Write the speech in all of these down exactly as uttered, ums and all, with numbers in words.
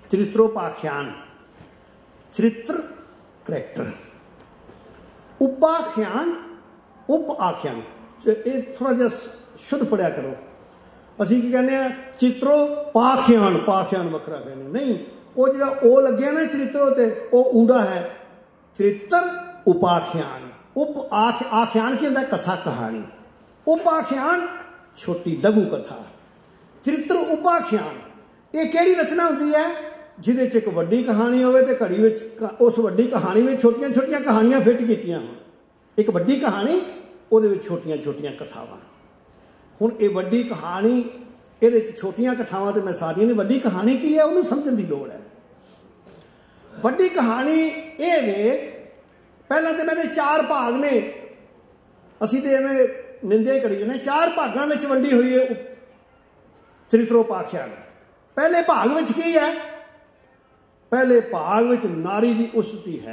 चरित्रोपाख्यान, चरित्र करैक्टर, उपाख्यान उप आख्यान। ये थोड़ा जिहा शुद्ध पढ़िया करो। असीं की कहने चित्रोपाख्यान, पाख्यान वखरा कहने नहीं, वो जिहड़ा ओ लग्या ना चरित्रो ते वो ऊड़ा है। चरित्र उपाख्यान, उप आख आख्यान की होंदा कथा कहानी, उपाख्यान छोटी लघु कथा, चरित्र उपाख्यान ये किहड़ी रचना होंदी है जिहदे च एक वड्डी कहानी होवे ते घड़ी विच उस वड्डी कहानी में छोटियां छोटियां कहानियां फिट कीतियां होण। एक वड्डी कहानी उहदे विच छोटियां छोटियां कथावां। हुण ये वड्डी कहानी इहदे च छोटियां कथावां ते मैं सारियां ने वड्डी कहानी की है उहनूं समझण दी लोड़ है। वड्डी कहानी ये वे पहलां ते मेरे चार भाग ने, असीं ते इवें निंदे ही करी जाने। चार भागां विच वंडी हुई है चरित्रोपाख्यान। पहले भाग विच की है? पहले भाग विच नारी की उस्ती है।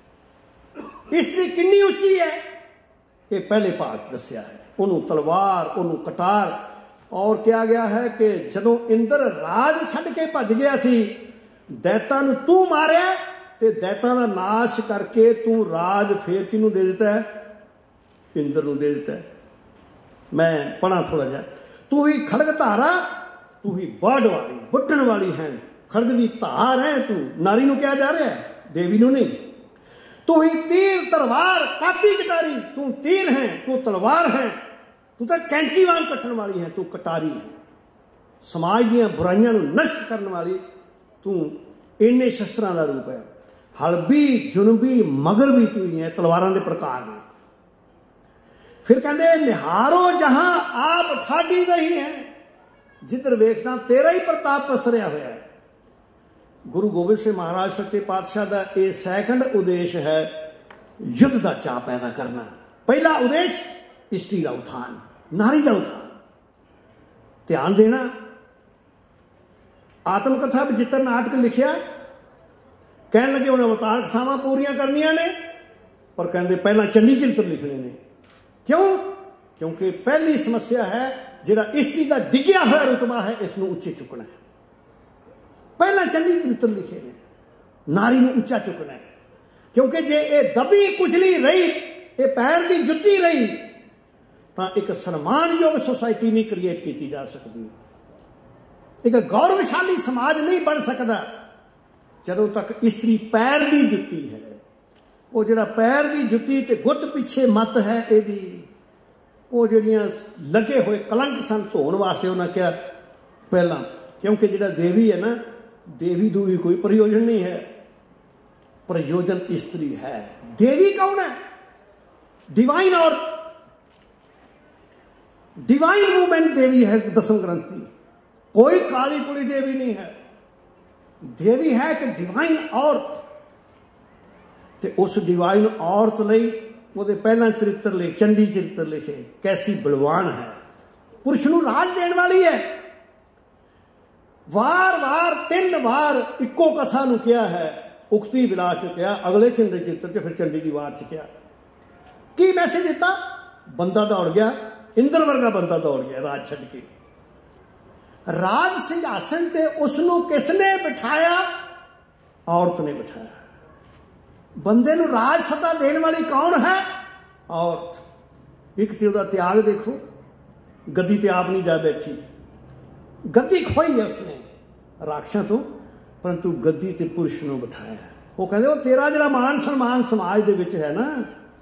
स्त्री कितनी उच्ची है ये पहले भाग दस्या है। उन्हों तलवार, उन्हों कटार, और क्या गया है कि जदों इंद्र राज छड्ड के भज गया सी, दैतां नूं तू मारिया ते दैतां दा नाश करके तू राज फिर किनूं दे दिता है? इंद्र नूं दे दिता है। मैं पढ़ा थोड़ा जिहा, तू ही खड़ग धारा, तू ही बाढ़ वाली बुट्टण वाली है, खड़ग दी धार है तू। नारी नूं कहा जा रहा है, देवी नूं नहीं। तू ही तीर तलवार काती कटारी, तू तीर है, तू तलवार है, तू तो कैंची वांग कट्टण वाली है, तू कटारी है। समाज दीआं बुराइयां नूं नष्ट करने वाली तू इन्ने शस्त्रां दा रूप है। हलबी जुनबी मगर भी तू ही है, तलवारां दे प्रकार ने। फिर कहते निहारो जहां आप ठाडी रही है, जिधर वेखदा तेरा ही प्रताप पसरिया होया है। गुरु गोबिंद सिंह महाराज सच्चे पातशाह का यह सैकंड उद्देश है युद्ध का चाह पैदा करना। पहला उद्देश स्त्री का उत्थान, नारी का उत्थान। ध्यान देना, आत्मकथा विचित्र नाटक लिखिया, कह लगे उन्हें अवतार कथावां पूरियां करनियां ने, पर कहते पहला चंडी चरित्र लिखने ने। क्यों? क्योंकि पहली समस्या है जिहड़ा स्त्री का डिग्या हुआ रुतबा है, इसनूं उच्चे चुकना है। पहला चंडी चरित्र लिखे ने, नारी नूं उच्चा चुकना है। क्योंकि जे ये दबी कुचली रही, ये पैर की जुत्ती रही, तो एक सन्मानयोग सोसाइटी नहीं क्रिएट की जा सकती, एक गौरवशाली समाज नहीं बन सकता जदों तक स्त्री पैर की जुत्ती है। वो जिहड़ा पैर की जुत्ती ते गुੱਤ पिछे मत है इहदी, वो जिहड़ियां लगे हुए कलंक सन धोण वास्ते उन्हें कहा पहला। क्योंकि जिहड़ा देवी है ना, देवी दूवी कोई प्रयोजन नहीं है, प्रयोजन स्त्री है। देवी कौन है? डिवाइन औरत, डिवाइन मूवमेंट देवी है दसम ग्रंथी। कोई काली कुली देवी नहीं है, देवी है कि डिवाइन औरत। ते उस डिवाइन औरत लई ਉਹਦੇ पहला चरित्र लिखे, चंडी चरित्र लिखे, कैसी बलवान है, पुरुष नूं राज देने वाली है। वार वार तीन वार इको कथा नूं किया है, उक्ति विलास च किया, अगले चंडी चित्र च फिर चंडी दी वार च किया। की मैसेज दिता? बंदा दौड़ गया, इंद्र वर्गा बंदा दौड़ गया राज छड्ड के। राज सिंघासन ते उसनूं किसने बिठाया? औरत ने बिठाया। बंदे नूं राज सत्ता देने वाली कौन है? औरत। एक तो उसका त्याग देखो, गद्दी ते आप नहीं जा बैठी, गद्दी खोई है उसने राक्षसां तो, परंतु गद्दी ते पुरुष नूं बिठाया। वो कहते वो तेरा जिहड़ा मान सम्मान समाज दे विच है ना,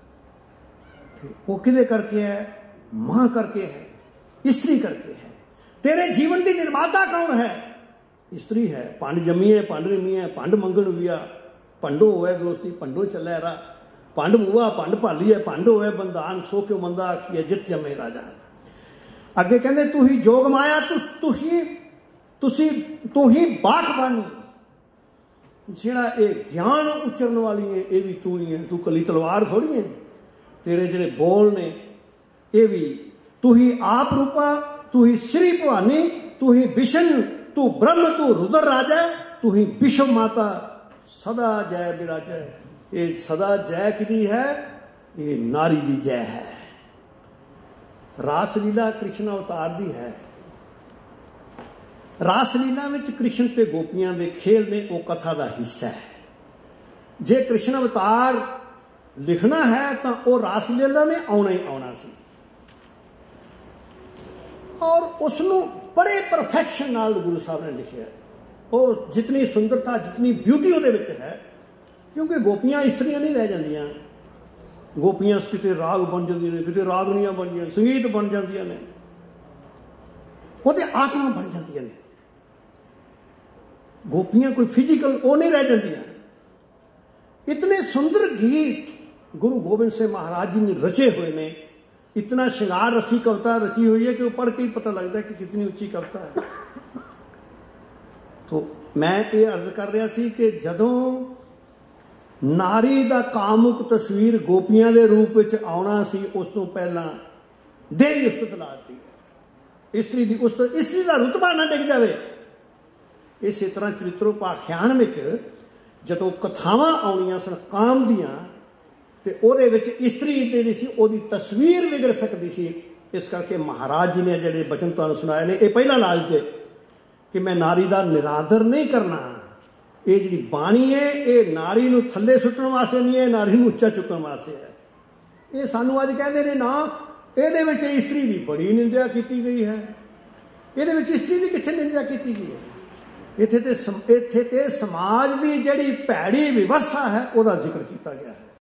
वो किहदे करके है? मां करके है, स्त्री करके है। तेरे जीवन की निर्माता कौन है? स्त्री है। पंड जमी है, पंड रिमी है, पंड मंगण विया, पंडो होए दोस्ती, पंडो चलै रा, पंड मुआ पंड भाली है, पंड होए बंदान, सो क्यों मंदा आखिए जित जमे राजा। अगे कहते तू ही जोग माया, तू तू ही तुसी तू ही बाखबानी। जिहड़ा ये ज्ञान उच्चरन वाली है, ये भी तू ही है। तू कली तलवार थोड़ी है, तेरे जिहड़े बोल ने ये भी तू ही आप रूपा, तू ही श्री भवानी, तू ही विष्णु, तू ब्रह्म, तू रुद्र राजा, तू ही विश्व माता, सदा जय विराजय। ये सदा जय किदी है? ये नारी दी जय है। रासलीला कृष्ण अवतार दी है। रासलीला में कृष्ण ते गोपियां दे खेल ने वो कथा का हिस्सा है। जे कृष्ण अवतार लिखना है तो वो रासलीला ने आना ही आना सी और उसनों बड़े परफेक्शन नाल गुरु साहब ने लिखा। वो जितनी सुंदरता जितनी ब्यूटी वो है, क्योंकि गोपियां स्त्रियां नहीं रह जांदियां, गोपियां किते राग बन जांदियां ने, किते रागनियां बन जांदियां, संगीत बन जांदियां ने, वो ते आत्मा बन जांदियां ने। गोपियां कोई फिजिकल वो नहीं रह जांदियां। इतने सुंदर गीत गुरु गोबिंद सिंह महाराज जी ने रचे हुए ने, इतना श्रृंगार रसी कविता रची हुई है कि वो पढ़ के ही पता लगता है कि कितनी ऊंची कविता है। तो मैं ये अर्ज कर रहा सी कि जदों नारी दा कामुक तस्वीर गोपियां दे रूप में आना सी, उस तो पहला देवी उस्तत लाती है। स्त्री दी उस्तत, स्त्री का रुतबा ना डिग जाए। इस तरह चरित्रोपाख्यान में जदों कथावां आउणियां सन काम दियां ते ओहदे विच स्त्री जिहड़ी सी ओहदी तस्वीर विगड़ सकती सी। इस करके महाराज जी ने जिहड़े बचन तुहानूं सुनाए ने, ये पहला लाल जे कि मैं नारी दा निरादर नहीं करना। ये जी बाणी है ये नारी नूं थले सुट्टण वास्ते नहीं है, नारी नूं उच्चा चुकण वास्ते है। ये सानूं अज कहंदे ने ना, इहदे विच स्त्री दी बड़ी निंदा की गई है। इहदे विच स्त्री दी कित्थे निंदा की गई है? इत्थे ते इत्थे ते समाज दी जिहड़ी भैड़ी विवस्था है, ओहदा जिक्र किया गया है।